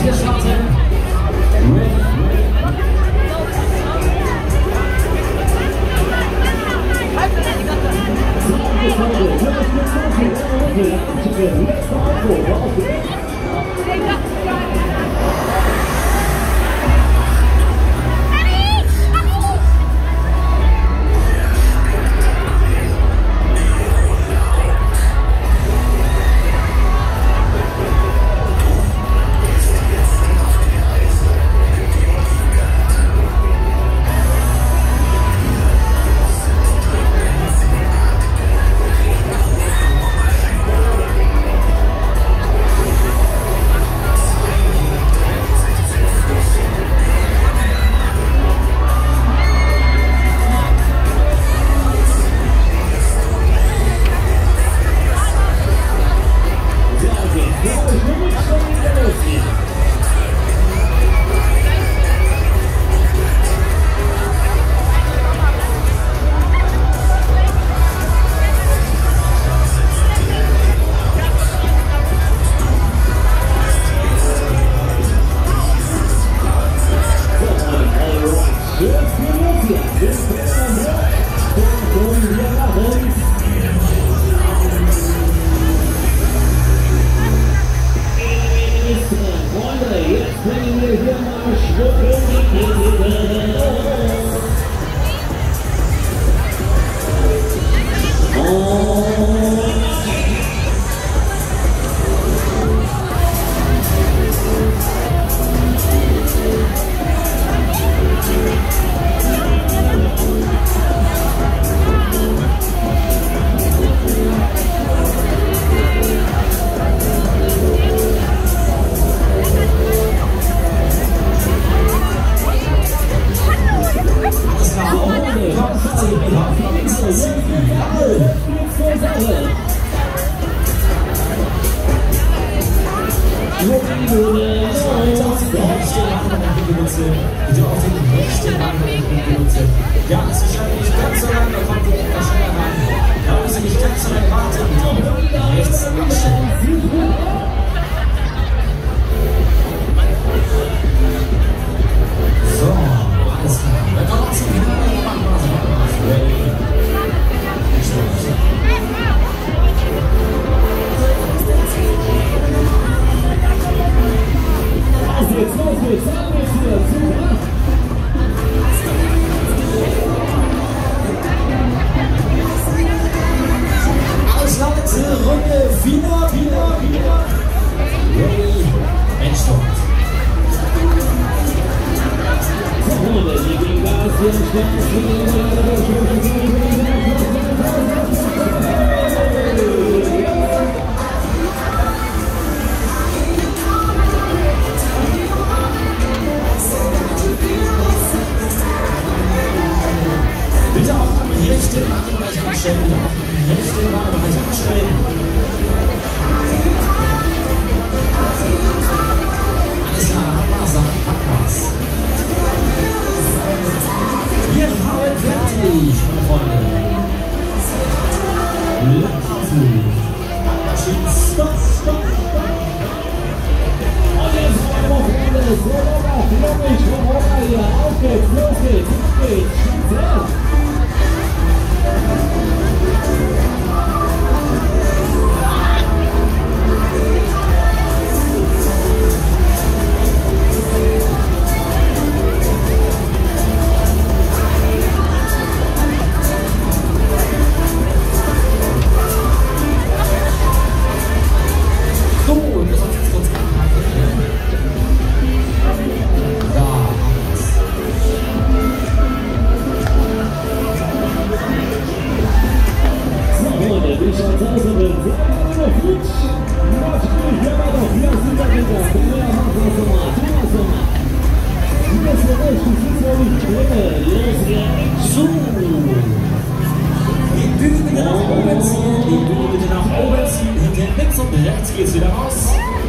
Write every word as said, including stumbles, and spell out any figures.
wir starten. Bitte auf den rechten Handgelenk benutzen. Ja, es ist schon nicht ganz so lang, da kommt ihr etwas schneller ran. Da müssen Sie nicht ganz so lange warten. Bitte rechts abstellen. So, alles klar. Dann kommen wir zum Finale. Machen wir es, machen wir es. Ready? Los geht's, los geht's, los geht's wieder, super! Alles Leute, Runde wieder, wieder, wieder. Ready, Endstart. Runde, die gegen Gas, bitte auch am rechten Wagenbereich abstellen. Bitte auch am rechten Wagenbereich abstellen. Alles klar, Hackmaß, Hackmaß. Wir haben fertig, meine Freunde. Laufen. Maschinen, stopp, stopp, stopp. Und jetzt wollen wir Freunde, so locker, flockig, locker hier. Auf geht's, los geht's, auf geht's, schießt. Die Bühne bitte nach oben ziehen, die Bühne bitte nach oben ziehen, hinter links und rechts geht's wieder raus.